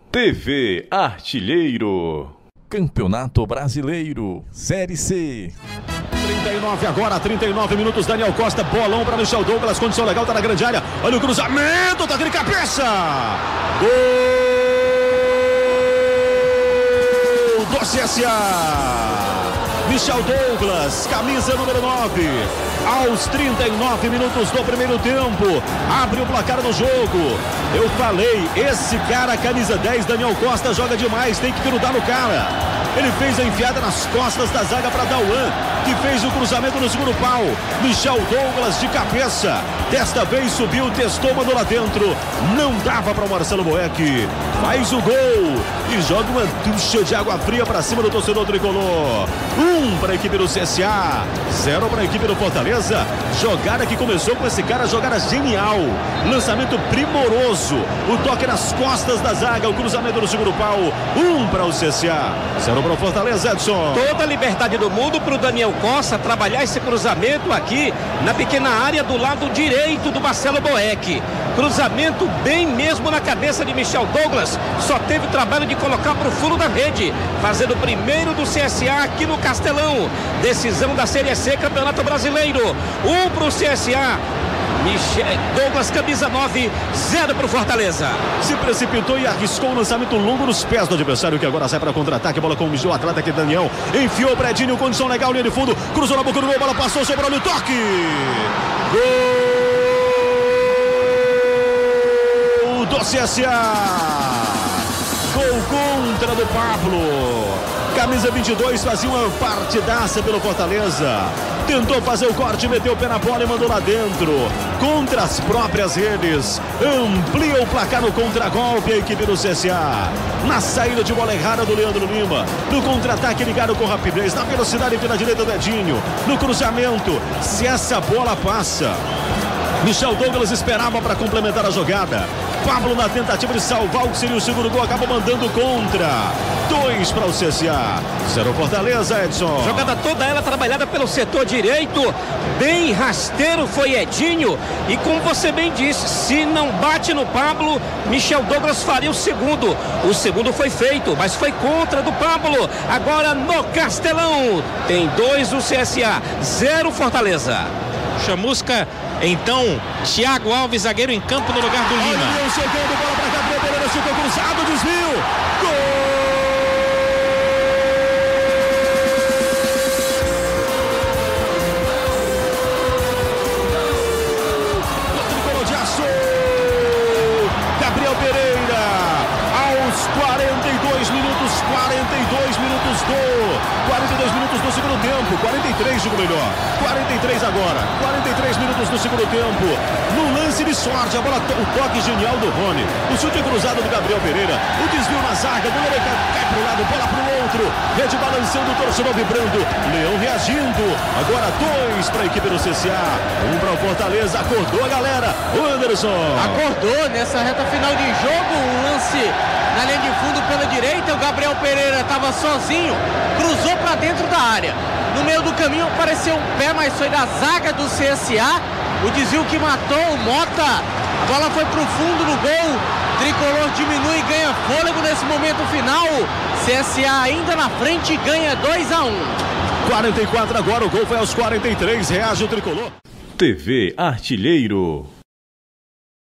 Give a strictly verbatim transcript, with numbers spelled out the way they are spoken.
T V Artilheiro. Campeonato Brasileiro, Série C. trinta e nove agora, trinta e nove minutos, Daniel Costa, bolão para Michel Douglas, condição legal, tá na grande área, olha o cruzamento, tá de cabeça, gol do C S A, Michel Douglas, camisa número nove, aos trinta e nove minutos do primeiro tempo, abre o placar do jogo. Eu falei, esse cara, camisa dez, Daniel Costa, joga demais, tem que grudar no cara. Ele fez a enfiada nas costas da zaga para Dauan, que fez o cruzamento no segundo pau. Michel Douglas de cabeça, desta vez subiu, testou, mandou lá dentro. Não dava para o Marcelo Boeck, faz o gol e joga uma ducha de água fria para cima do torcedor tricolor. Um para a equipe do C S A, zero para a equipe do Fortaleza. Jogada que começou com esse cara, jogada genial, lançamento primoroso, o toque nas costas da zaga, o cruzamento no segundo pau. Um para o C S A, zero para o Fortaleza, Edson. Toda a liberdade do mundo para o Daniel Costa trabalhar esse cruzamento aqui na pequena área do lado direito do Marcelo Boeck. Cruzamento bem mesmo na cabeça de Michel Douglas, só teve o trabalho de colocar para o fundo da rede, fazendo o primeiro do C S A aqui no Castelão. Decisão da Série C, Campeonato Brasileiro. Um para o C S A. Michel Douglas, camisa nove, zero para o Fortaleza. Se precipitou e arriscou o lançamento longo nos pés do adversário, que agora sai para contra-ataque. Bola com o Michel, atleta aqui, Daniel. Enfiou para Edinho, condição legal, linha de fundo. Cruzou na boca do gol, bola passou, sobrou no toque. Gol do C S A. Gol contra do Pablo. Camisa vinte e dois fazia uma partidaça pelo Fortaleza. Tentou fazer o corte, meteu o pé na bola e mandou lá dentro. Contra as próprias redes. Amplia o placar no contragolpe a equipe do C S A. Na saída de bola errada do Leandro Lima. No contra-ataque ligado com rapidez. Na velocidade pela direita do Edinho. No cruzamento. Se essa bola passa, Michel Douglas esperava para complementar a jogada. Pablo, na tentativa de salvar o que seria o segundo gol, acaba mandando contra. Dois para o C S A, zero Fortaleza, Edson. Jogada toda ela trabalhada pelo setor direito. Bem rasteiro foi Edinho. E como você bem disse, se não bate no Pablo, Michel Douglas faria o segundo. O segundo foi feito, mas foi contra do Pablo. Agora no Castelão. Tem dois o C S A, zero Fortaleza. Chamusca, então, Thiago Alves, zagueiro em campo no lugar do Lima. Olha, chegando, bola para Gabriel Pereira, chutou cruzado, desvio. Gol! Tricolor de aço. Gabriel Pereira, aos quarenta e dois minutos, quarenta e dois minutos do... quarenta e dois minutos do segundo tempo, quarenta e três, digo melhor, quarenta e três agora, quarenta e três minutos do segundo tempo, no lance de sorte, a bola, o toque genial do Rony, o chute cruzado do Gabriel Pereira, o desvio na zaga, o goleiro cai para o lado, bola para o outro, rede balançando, o torcedor vibrando, Leão reagindo, agora dois para a equipe do C S A, um para o Fortaleza, acordou a galera, o Anderson. Acordou nessa reta final de jogo, um lance na linha de fundo pela direita, o Gabriel Pereira estava sozinho, cruzou para dentro da área. No meio do caminho apareceu um pé, mas foi da zaga do C S A. O desvio que matou o Mota. A bola foi para o fundo do gol. Tricolor diminui e ganha fôlego nesse momento final. C S A ainda na frente, ganha dois a um. quarenta e quatro agora, o gol foi aos quarenta e três, reage o Tricolor. T V Artilheiro.